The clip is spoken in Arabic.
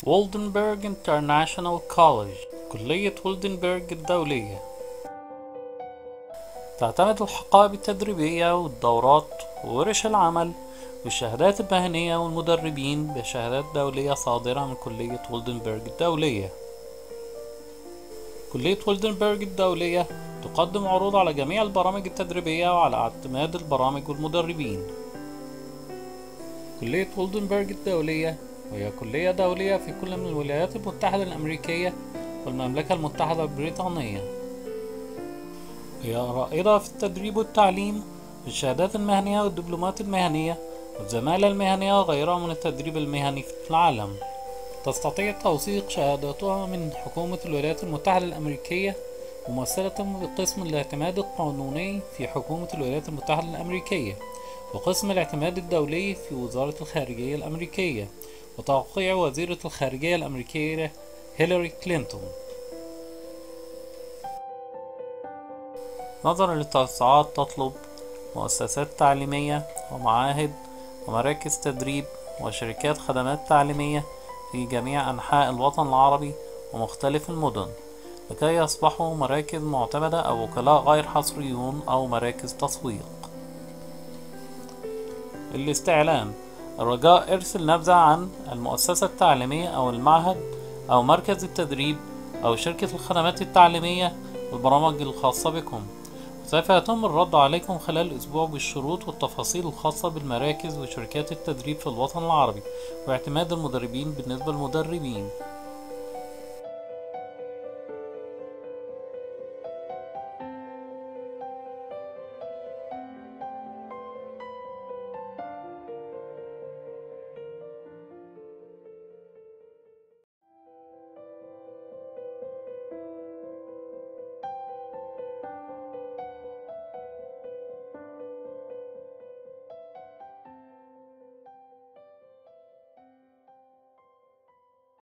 وولدنبرغ انترناشونال كوليج، كلية وولدنبرغ الدولية. تعتمد الحقائب التدريبية والدورات وورش العمل والشهادات المهنية والمدربين بشهادات دولية صادرة من كلية وولدنبرغ الدولية. كلية وولدنبرغ الدولية تقدم عروض على جميع البرامج التدريبية وعلى اعتماد البرامج والمدربين. كلية وولدنبرغ الدولية وهي كلية دولية في كل من الولايات المتحدة الأمريكية والمملكة المتحدة البريطانية. هي رائدة في التدريب والتعليم في الشهادات المهنية والدبلومات المهنية والزمالة المهنية وغيرها من التدريب المهني في العالم. تستطيع توثيق شهاداتها من حكومة الولايات المتحدة الأمريكية ممثلة بقسم الاعتماد القانوني في حكومة الولايات المتحدة الأمريكية وقسم الاعتماد الدولي في وزارة الخارجية الأمريكية وتوقيع وزيرة الخارجية الأمريكية هيلاري كلينتون. نظرا للتوسعات تطلب مؤسسات تعليمية ومعاهد ومراكز تدريب وشركات خدمات تعليمية في جميع أنحاء الوطن العربي ومختلف المدن لكي يصبحوا مراكز معتمدة أو وكلاء غير حصريون أو مراكز تسويق. الاستعلام: الرجاء ارسل نبذة عن المؤسسة التعليمية أو المعهد أو مركز التدريب أو شركة الخدمات التعليمية والبرامج الخاصة بكم، وسوف يتم الرد عليكم خلال أسبوع بالشروط والتفاصيل الخاصة بالمراكز وشركات التدريب في الوطن العربي واعتماد المدربين بالنسبة للمدربين.